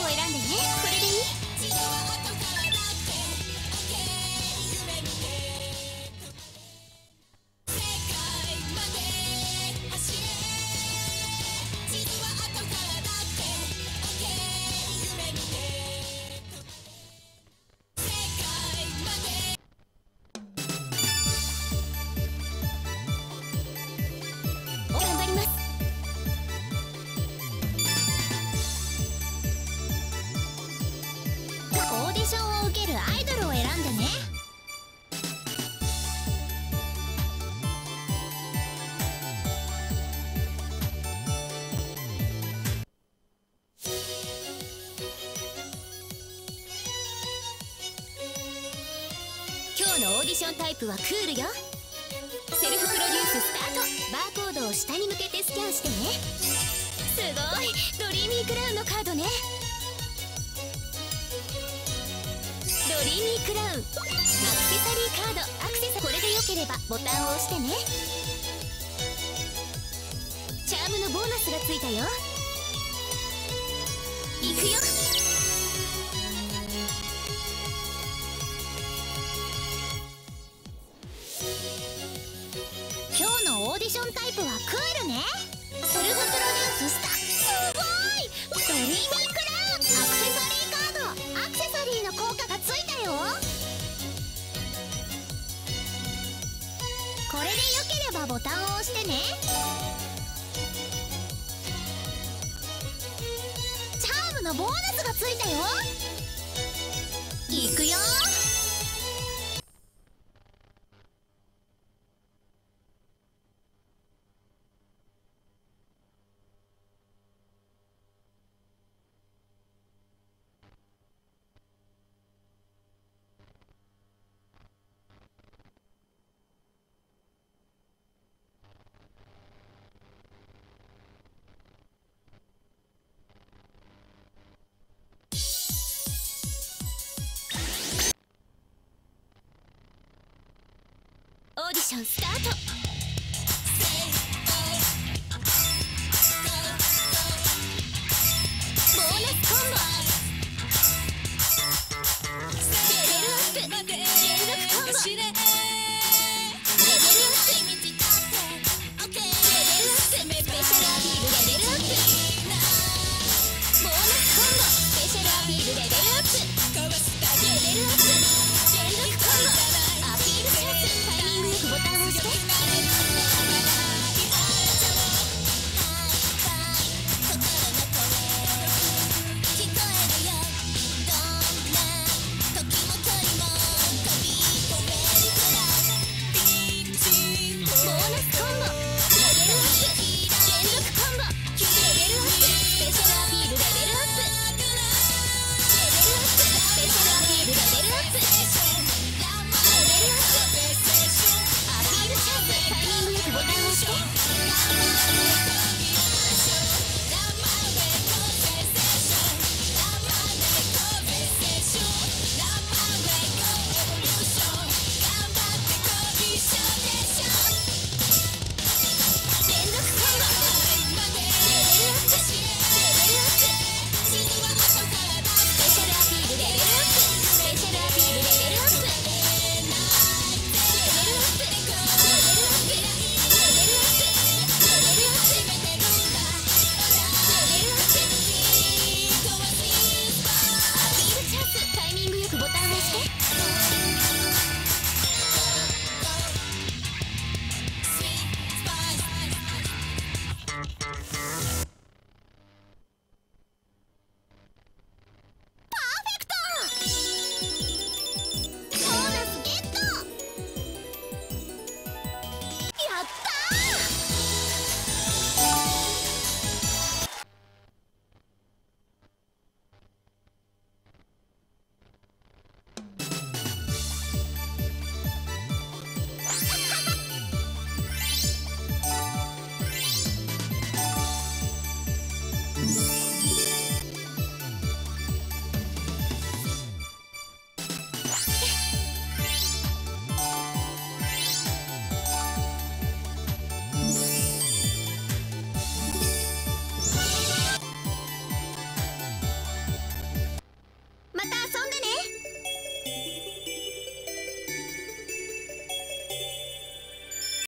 選んでね。これでいい？頑張ります。オーディションを受けるアイドルを選んでね。今日のオーディションタイプはクールよ。セルフプロデューススタート。バーコードを下に向けてスキャンしてね。すごい、ドリーミークラウンのカードね。ドリーミークラウンアクセサリーカード。これでよければボタンを押してね。チャームのボーナスがついたよ。いくよ。今日のオーディションタイプはクールね。セルフプロデューススタート。すごい、ドリーミークラウンアクセサリーカード。アクセサリーの効果がついたよ。これでよければボタンを押してね。チャームのボーナスがついたよ。いくよ。オーディションスタート。